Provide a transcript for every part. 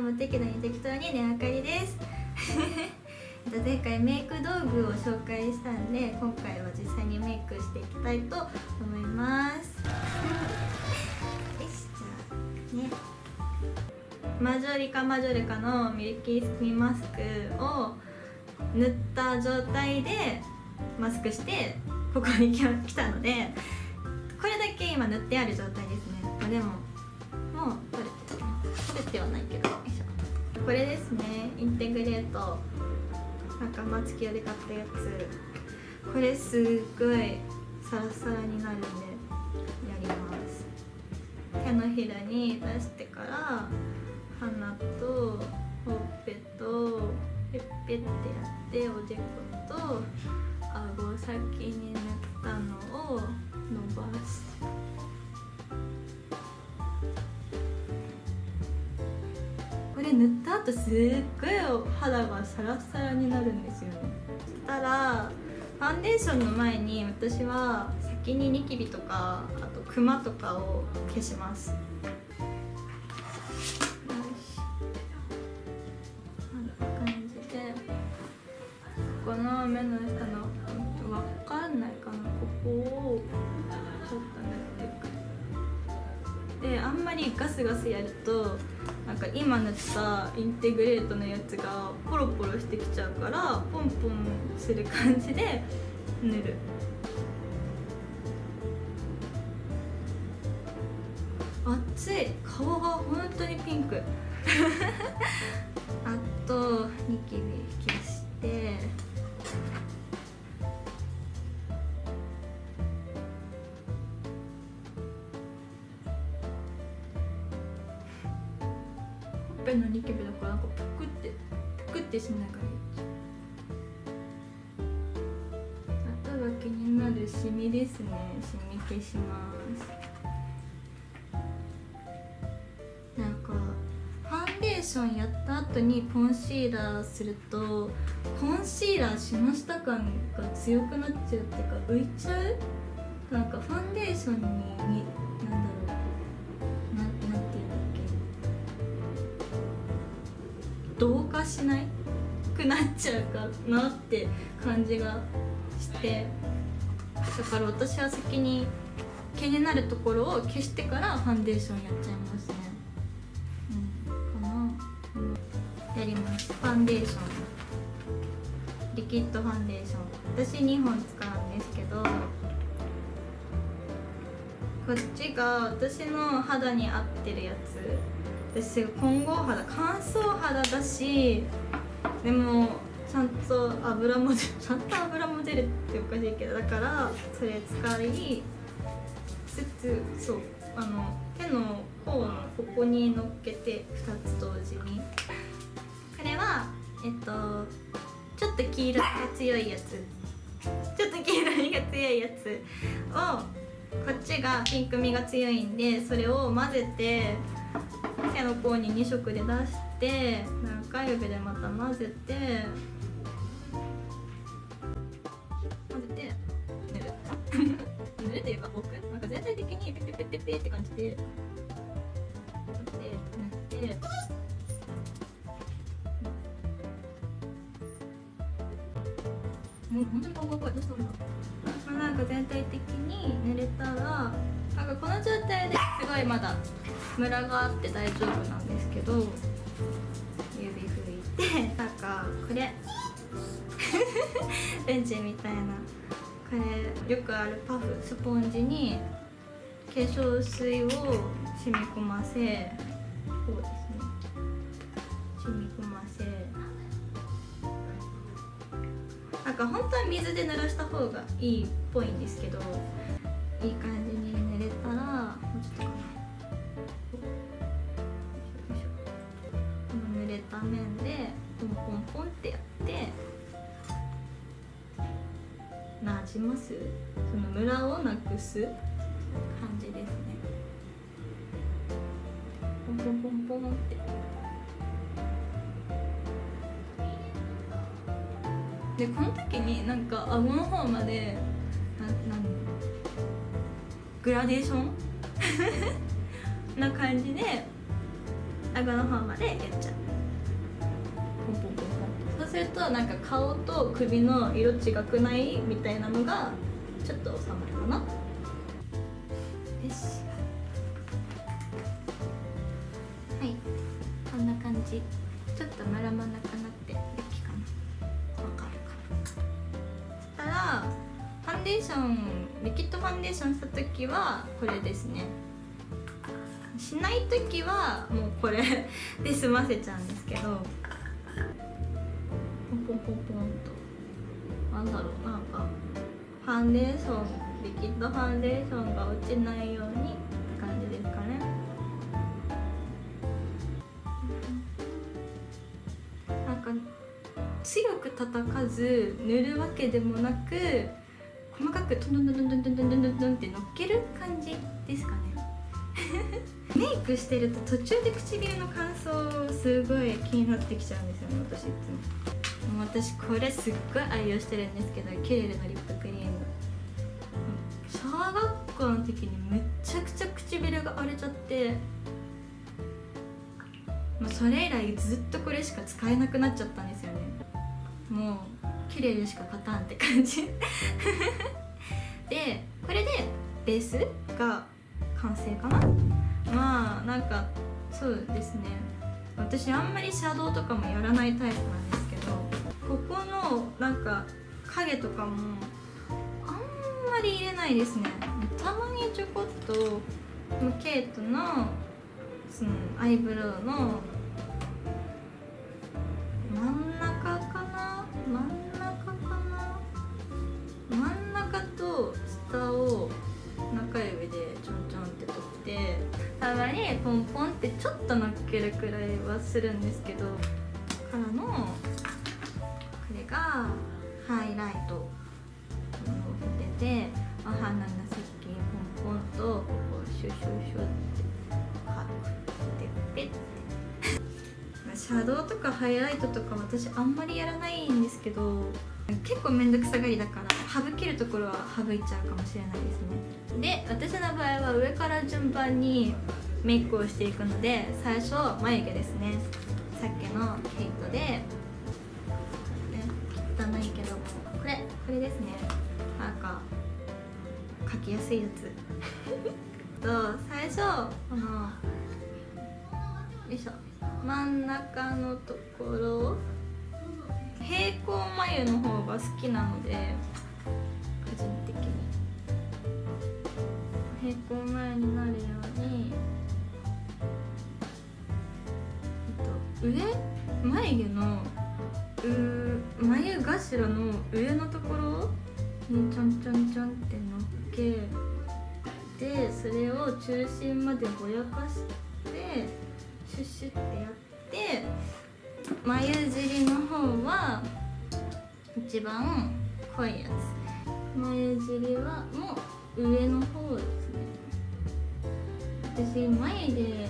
も適度に適当にねあかりです前回メイク道具を紹介したんで、今回は実際にメイクしていきたいと思いますよし、じゃあね、マジョリカマジョリカのミルキースキンマスクを塗った状態でマスクしてここに来たので、これだけ今塗ってある状態ですね。まあ、でももう取れてはないけど、よいしょ。これですね、インテグレート、なんか松清で買ったやつ。これすっごいサラサラになるんでやります。手のひらに出してから鼻とほっぺとペッペってやって、おでこと顎先に塗ったのを伸ばす。これ塗った後すっごい肌がサラサラになるんですよね。そしたらファンデーションの前に私は先にニキビとかあとクマとかを消します。この目の下のわかんないかな、ここをちょっと塗っていく。で、あんまりガスガスやるとなんか今塗ったインテグレートのやつがポロポロしてきちゃうから、ポンポンする感じで塗る。熱い、顔が本当にピンクあとニキビ消して、ほっぺのニキビだからなんかぷくってしないからいい。あとは気になるシミですね。シミ消します。なんかファンデーションやった後にコンシーラーすると、コンシーラーしました感が強くなっちゃうっていうか浮いちゃう。なんかファンデーションになんだろう、なんていうんだっけ、同化しないくなっちゃうかなって感じがして、だから私は先に気になるところを消してからファンデーションやっちゃいますね。やります。ファンデーション、リキッドファンデーション、私2本使うんですけど、こっちが私の肌に合ってるやつ。私混合肌、乾燥肌だし、でもちゃんと油も出るっておかしいけど、だからそれ使いつつ、そう、手の甲のここに乗っけて2つ同時に。これはちょっと黄色が強いやつ、を、こっちがピンクみが強いんで、それを混ぜて手の甲に2色で出して、中指でまた混ぜて塗る塗るっていうか、僕なんか全体的にペペペペペって感じで塗って、もう本当に顔が怖い。どうしたんだろう。なんか全体的に塗れたら、なんかこの状態ですごいまだムラがあって大丈夫なんですけど、指拭いて、なんかこれベンチみたいな、これよくあるパフスポンジに化粧水を染み込ませ、こうですね、染み込ませ、なんか本当は水で濡らした方がいいっぽいんですけど、いい感じに塗れたら、もうちょっとかな、この濡れた面でポンポンポンってやってなじます。そのムラをなくす感じですね。ポンポンポンポンって。でこの時になんか顎の方までグラデーションな感じで、顎顎の方までやっちゃう。ポンポンポンポン。そうするとなんか顔と首の色違くないみたいなのがちょっと収まるかな。よし、はい、こんな感じ。ちょっと丸まなくなってる気かな。わかるかな。そしたらファンデーション、リキッドファンデーションした時はこれですね。しない時はもうこれで済ませちゃうんですけど、ポンポンポンポンと、なんだろう、なんかファンデーション、リキッドファンデーションが落ちないようにって感じですかね。なんか強く叩かず塗るわけでもなく、細かくトントントントントントントントンって乗っける感じですかね。メイクしてると途中で唇の乾燥すごい気になってきちゃうんですよね、私いつも。もう私これすっごい愛用してるんですけど、キュレルのリップクリーム。小学校の時にめっちゃくちゃ唇が荒れちゃって、もうそれ以来ずっとこれしか使えなくなっちゃったんですよね。もうキュレルしか勝たんって感じで、これでベースが完成かな。まあなんかそうですね、私あんまりシャドウとかもやらないタイプなんですけど、ここのなんか影とかもあんまり入れないですね。たまにちょこっとケイトのそのアイブロウの真ん中かな、真ん中と下を中指でちょんちょんって取って、たまにポンポンってちょっと乗っけるくらいはするんですけど、からのこれがハイライトを当てて、お花の先ポンポンとここシュシュシュって貼ってペッて。シャドウとかハイライトとか私あんまりやらないんですけど、結構めんどくさがりだから省けるところは省いちゃうかもしれないですね。で、私の場合は上から順番にメイクをしていくので、最初眉毛ですね。さっきのケイトで、ね、汚いけどもこれですね。なんか描きやすいやつと、最初このよいしょ、真ん中のところ、平行眉の方が好きなので、個人的に平行眉になるように、眉毛の眉頭の上のところにちょんちょんちょんってのっけで、それを中心までぼやかしてシュッシュってやって、眉尻の方は一番濃いやつ。眉尻はもう上の方ですね。私眉毛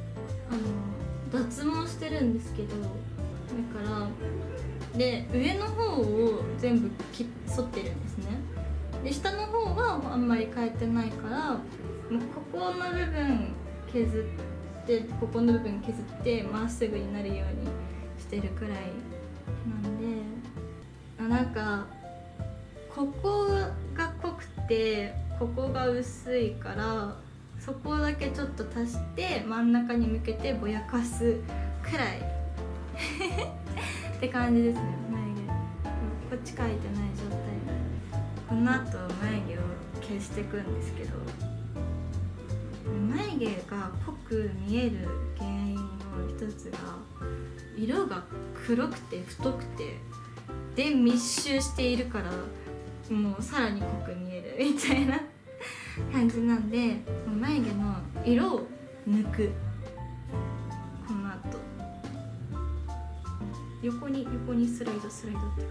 脱毛してるんですけど、だからで上の方を全部剃ってるんですね。で下の方はあんまり変えてないから、もうここの部分削ってここの部分削ってまっすぐになるようにしてるくらいなんで、なんかここが濃くてここが薄いから、そこだけちょっと足して真ん中に向けてぼやかすくらいって感じですね。眉毛こっち描いてない状態で、この後眉毛を消していくんですけど、眉毛が濃く見える原因の一つが色が黒くて太くてで密集しているから、もうさらに濃く見えるみたいな感じなんで、眉毛の色を抜く。この後横にスライドって感じです。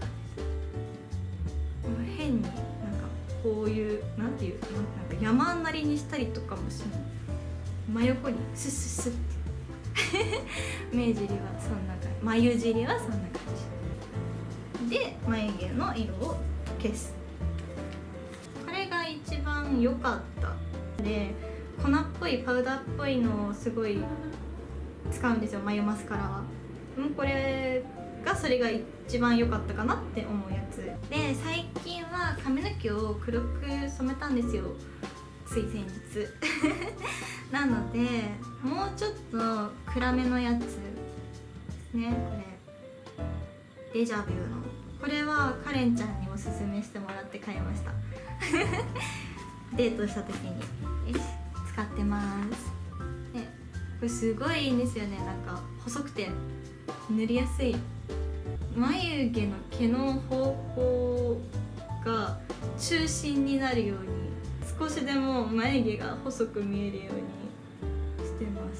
変になんかこういうなんていうなんか山なりにしたりとかもしない。真横にスッスッスッって眉尻はそんな感じ、眉尻はそんな感じで眉毛の色を消す。これが一番良かったで、粉っぽいパウダーっぽいのをすごい使うんですよ、眉マスカラは。これがそれが一番良かったかなって思うやつで、最近は髪の毛を黒く染めたんですよ、つい先日なのでもうちょっと暗めのやつですね。これデジャビューの、これはカレンちゃんにおすすめしてもらって買いましたデートした時に使ってます。でこれすごいいいんですよね。なんか細くて塗りやすい。眉毛の毛の方向が中心になるように、少しでも眉毛が細く見えるようにしてます。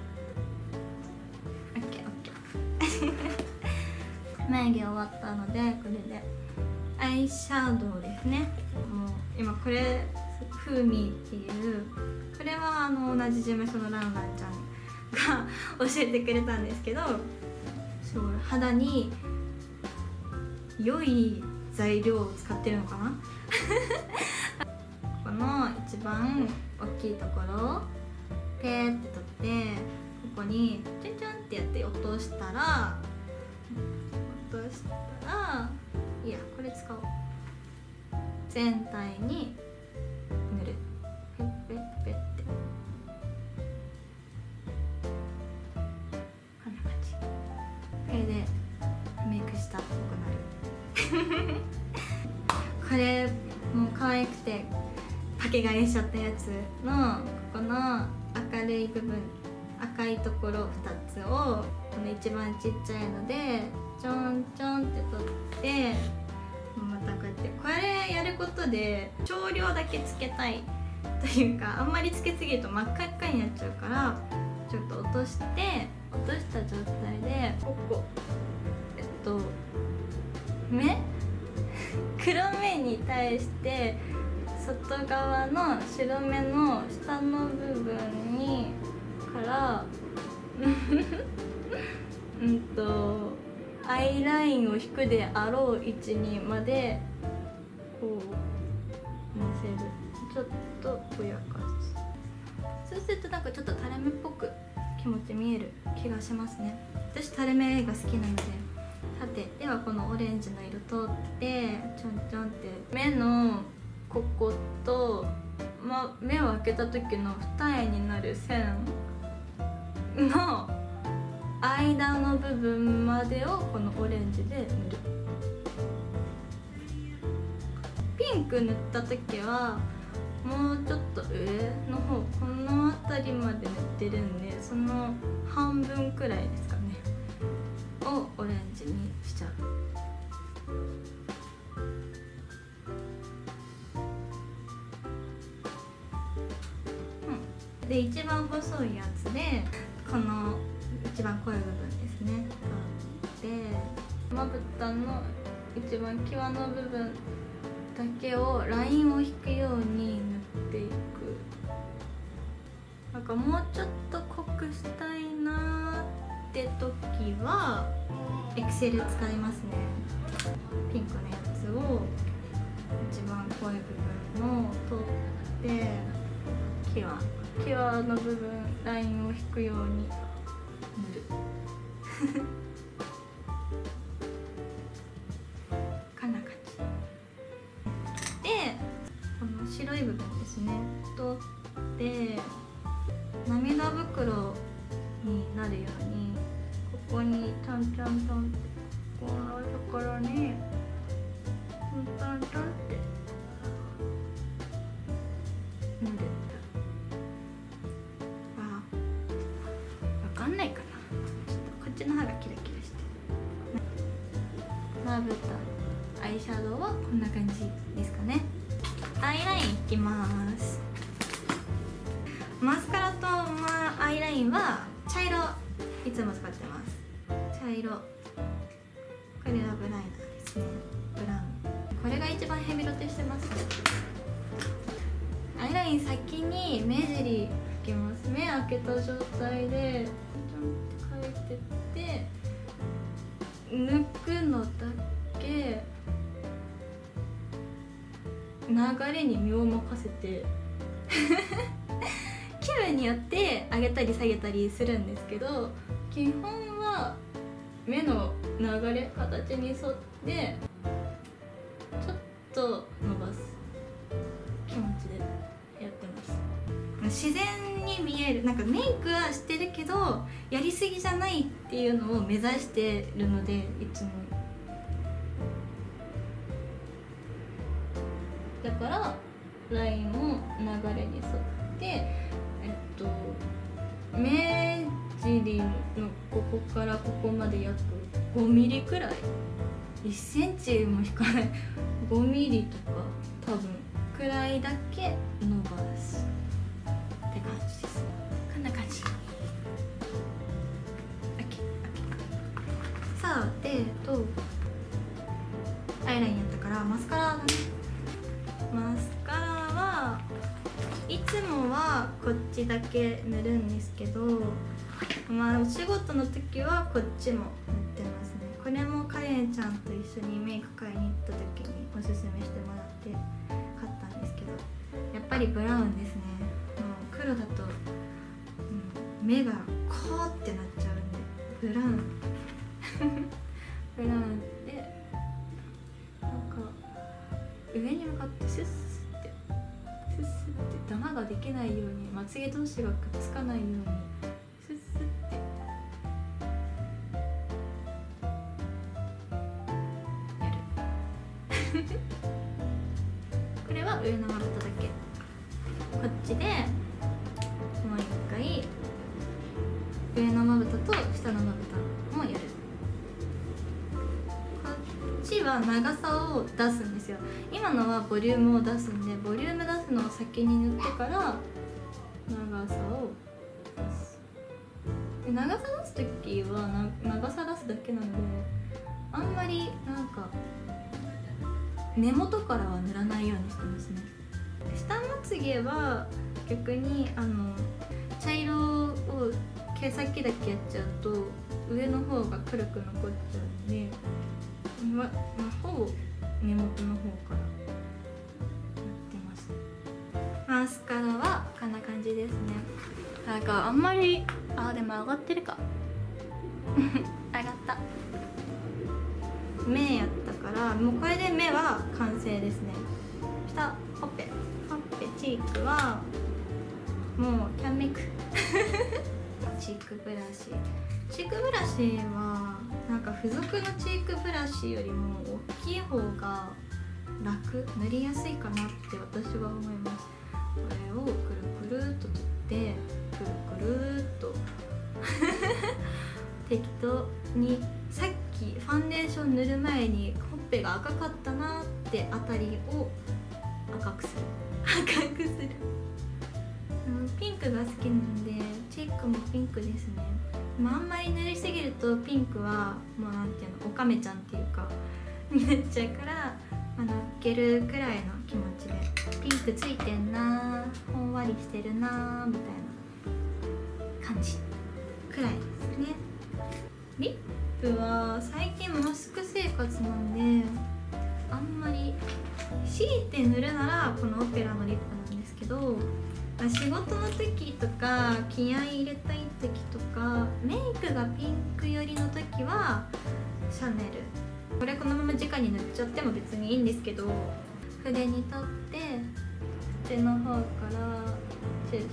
OK 眉毛終わったので、これでアイシャドウですね。もう今これフーミーっていう、これは同じ事務所のランランちゃんが教えてくれたんですけど、すごい肌に良い材料を使ってるのかなこの一番大きいところをペーって取って、ここにチュンチュンってやって落としたら、いやこれ使おう、全体に塗る。ペッペッペッってこんな感じ。これでメイクしたっぽくなるこれもう可愛くてパケ買いしちゃったやつの、ここの明るい部分、赤いところ2つをこの一番ちっちゃいのでちょんちょんって取って、またこうやってこれやることで少量だけつけたいというか、あんまりつけすぎると真っ赤っかになっちゃうから、ちょっと落として、落とした状態でここ目黒目に対して外側の白目の下の部分にからアイラインを引くであろう位置にまでこうのせる。ちょっとぼやかす。そうするとなんかちょっと垂れ目っぽく気持ち見える気がしますね。私垂れ目が好きなので。さて、ではこのオレンジの色通ってちょんちょんって目のここと、目を開けた時の二重になる線の間の部分までをこのオレンジで塗る。ピンク塗った時はもうちょっと上の方、この辺りまで塗ってるんで、その半分くらいですかねをオレンジにしちゃう。で一番細いやつでこの一番濃い部分ですねで、まぶたの一番際の部分だけをラインを引くように塗っていく。なんかもうちょっと濃くしたいなって時はエクセル使いますね。ピンクのやつを一番濃い部分を取って際の部分ラインを引くように塗るこんな感じで、この白い部分ですね取って涙袋になるようにここにトントントンってこのところにトントントンって塗る。わかんないかな、ちょっとこっちの歯がキラキラしてまぶたアイシャドウはこんな感じですかね。アイラインいきます。マスカラとアイラインは茶色いつも使ってます。茶色、これはブライナーですね。ブラウン、これが一番ヘビロテしてます。アイライン先に目尻描きます。目開けた状態でちょんって描いてって抜くのだけ流れに身を任せて気分によって上げたり下げたりするんですけど、基本は目の流れ形に沿ってちょっと伸ばす気持ちでやってます。自然に見える、なんかメイクはしてるけどやりすぎじゃないっていうのを目指してるので、いつもだからラインも流れに沿って目尻のここからここまで約5ミリくらい、1センチも引かない5ミリとか多分くらいだけ伸ばすって感じです。こんな感じ。さあでアイラインやったからマスカラだね。マスカラはいつもはこっちだけ塗るんですけど、まあお仕事の時はこっちも塗ってますね。これもカレンちゃんと一緒にメイク買いに行った時におすすめしてもらって買ったんですけど、やっぱりブラウンですね。もう黒だと、目がコーってなっちゃうんでブラウンブラウンでなんか上に向かってスッスってダマができないように、まつげ同士がくっつかないようにスッスってやるこれは上のまぶただけ。こっちでもう一回上のまぶたと下のまぶたもやる。こっちは長さを出すんですよ。今のはボリュームを出すんで、ボリューム出すのを先に塗ってから長さを出す。で長さ出す時は長さ出すだけなので、あんまりなんか根元からは塗らないようにしてますね。下まつげは逆に茶色を毛先だけやっちゃうと上の方が黒く残っちゃうんで、ほぼ根元の方からやってます。マスカラはこんな感じですね。なんかあんまりでも上がってるか上がった。目やったからもうこれで目は完成ですね。下ほっぺチークはもうキャンメイクチークブラシはなんか付属のチークブラシよりも大きい方が楽、塗りやすいかなって私は思います。これをくるくるっと取ってくるくるっと適当に、さっきファンデーション塗る前にほっぺが赤かったなってあたりを赤くするピンクが好きなんでチークもピンクですね。あんまり塗りすぎるとピンクはもうなんていうの、おかめちゃんっていうかになっちゃうから、のっけるくらいの気持ちで、ピンクついてんな、ほんわりしてるなみたいな感じくらいですね。リップは最近マスク生活なんであんまり強いて塗るならこのオペラのリップなんですけど、仕事の時とか気合い入れたい時とかメイクがピンク寄りの時はシャネル、これこのまま直に塗っちゃっても別にいいんですけど、筆に取って口の方から中心に攻めて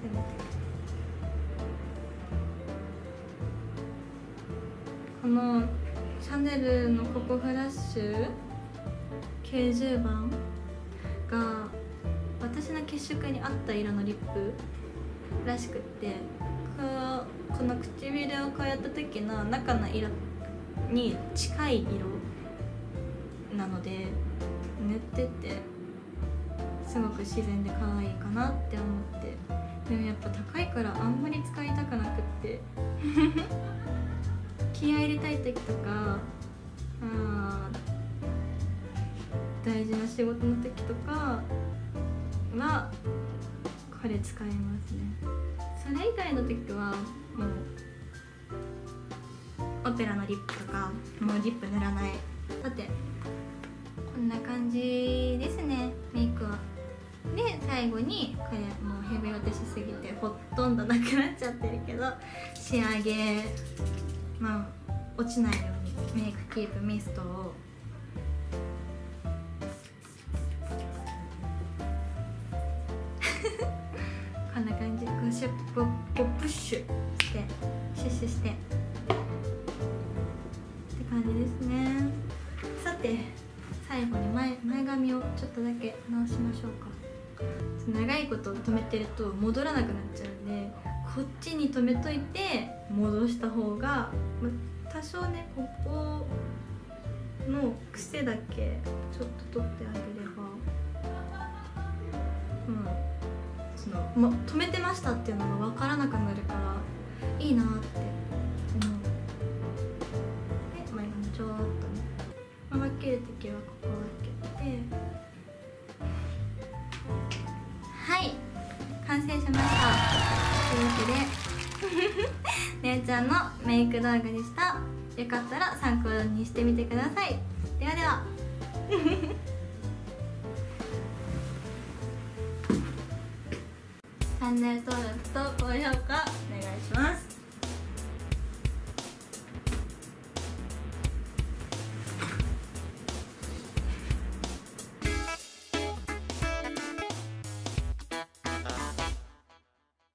このシャネルのココフラッシュ90番が私の血色に合った色のリップらしくって、この唇をこうやった時の中の色に近い色なので塗っててすごく自然で可愛いかなって思って、でもやっぱ高いからあんまり使いたくなくって気合い入れたい時とか大事な仕事の時とかはこれ使いますね。それ以外の時はもうオペラのリップとかもうリップ塗らない。さてこんな感じですね。メイクはで最後にこれもうヘビロテしすぎてほとんどなくなっちゃってるけど、仕上げまあ落ちないようにメイクキープミストをこんな感じ、こうシュッポプッシュしてシュッシュしてって感じですね。さて最後に前髪をちょっとだけ直しましょうか。長いこと止めてると戻らなくなっちゃうんで、こっちに止めといて戻した方が、多少ねここの癖だけちょっと取ってあげれば、止めてましたっていうのが分からなくなるからいいなって思う。で前髪ちょっとね、分ける時はここ分けて、はい、完成しました。というわけで姉ちゃんのメイク動画でした。よかったら参考にしてみてください。ではではチャンネル登録と高評価